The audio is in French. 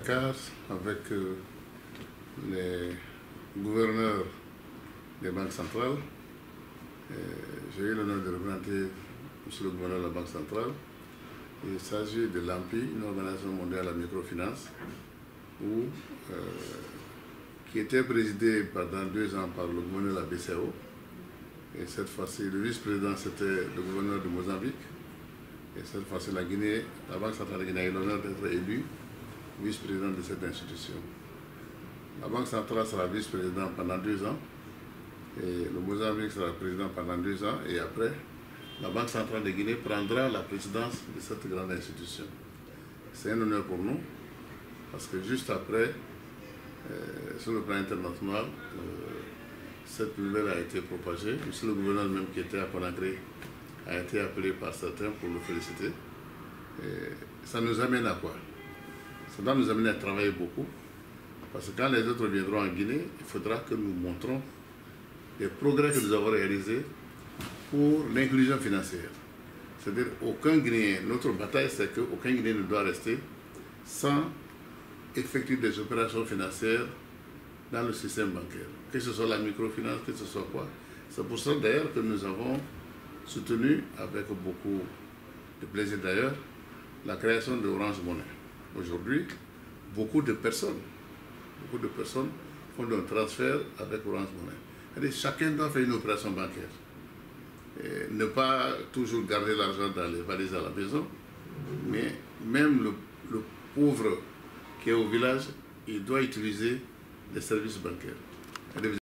Car avec les gouverneurs des banques centrales, j'ai eu l'honneur de représenter M. le gouverneur de la Banque centrale. Il s'agit de l'AMPI, une organisation mondiale de la microfinance, qui était présidée pendant 2 ans par le gouverneur de la BCEAO. Et cette fois-ci, le vice-président, c'était le gouverneur de Mozambique. Et cette fois-ci, la Banque centrale de Guinée a eu l'honneur d'être élue vice-président de cette institution. La Banque centrale sera vice-président pendant 2 ans. Et le Mozambique sera président pendant 2 ans. Et après, la Banque centrale de Guinée prendra la présidence de cette grande institution. C'est un honneur pour nous, parce que juste après, sur le plan international, cette nouvelle a été propagée. Monsieur le gouverneur même qui était à Conakry a été appelé par certains pour le féliciter. Et ça nous amène à quoi? Ça doit nous amener à travailler beaucoup, parce que quand les autres viendront en Guinée, il faudra que nous montrons les progrès que nous avons réalisés pour l'inclusion financière. C'est-à-dire aucun Guinéen, notre bataille c'est qu'aucun Guinéen ne doit rester sans effectuer des opérations financières dans le système bancaire. Que ce soit la microfinance, que ce soit quoi. C'est pour ça d'ailleurs que nous avons soutenu avec beaucoup de plaisir d'ailleurs la création de Orange Money. Aujourd'hui, beaucoup de personnes font un transfert avec Orange Money. Chacun doit faire une opération bancaire. Et ne pas toujours garder l'argent dans les valises à la maison, mais même le pauvre qui est au village, il doit utiliser les services bancaires.